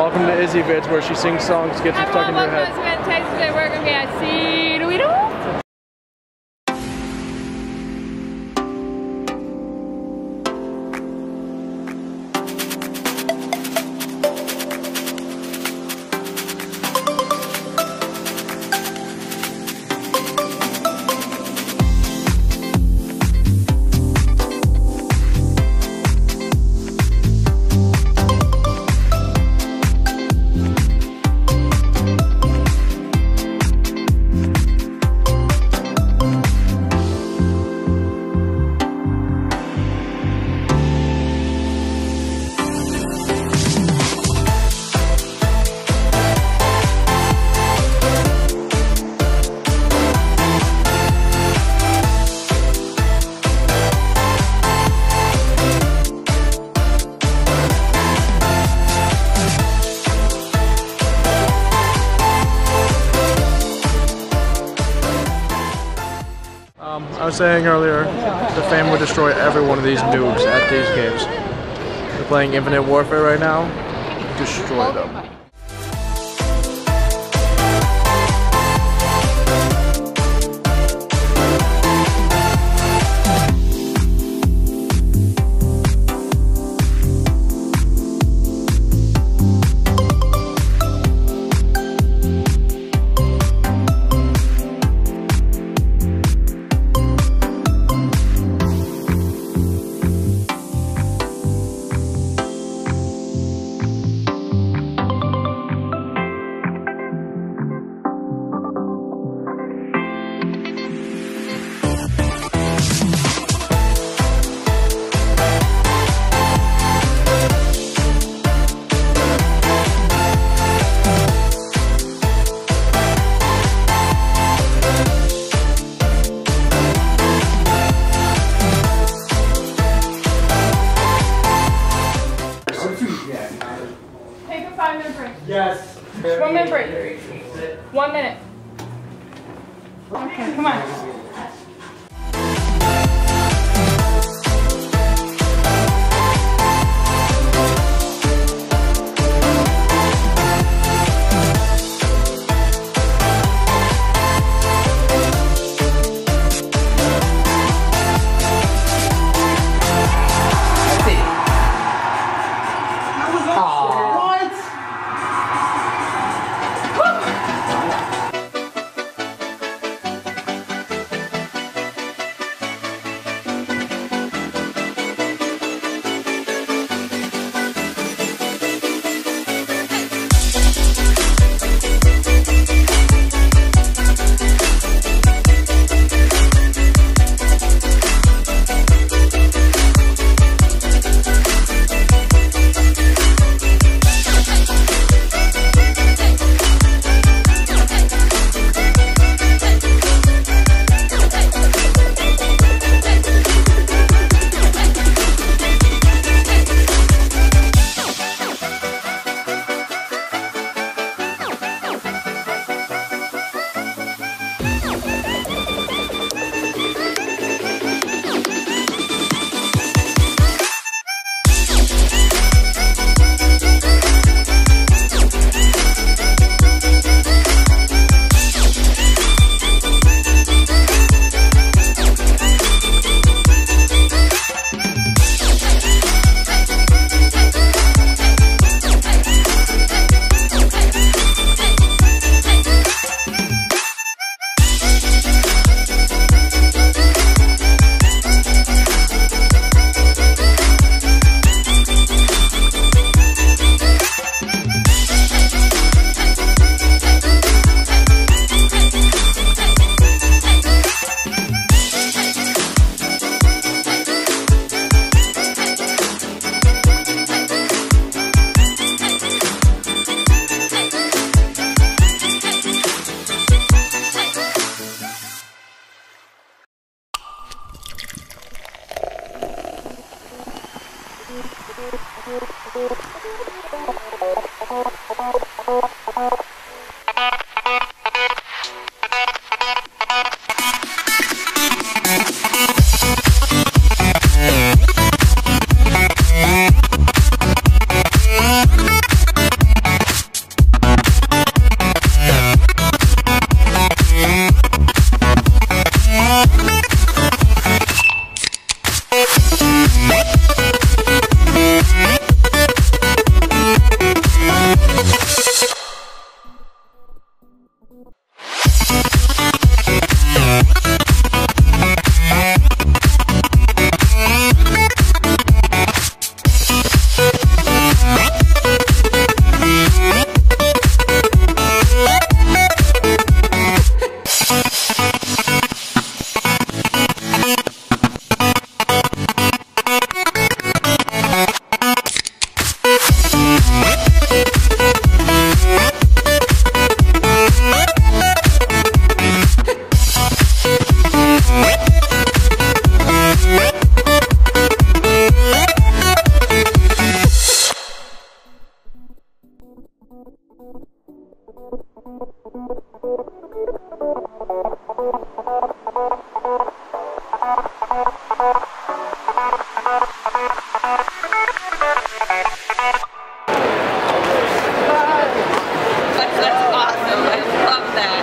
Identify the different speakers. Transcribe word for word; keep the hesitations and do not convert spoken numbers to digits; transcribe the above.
Speaker 1: Welcome to Izzy Vids, where she sings songs, gets them stuck in your head.
Speaker 2: Welcome to Manske. Today we're going to be at C two E two.
Speaker 1: Um, I was saying earlier, the fam would destroy every one of these noobs at these games. They're playing Infinite Warfare right now. Destroy them.
Speaker 2: Take a five minute break.
Speaker 1: Yes.
Speaker 2: One minute break. One minute. Okay, come on.
Speaker 3: That's awesome. I love that.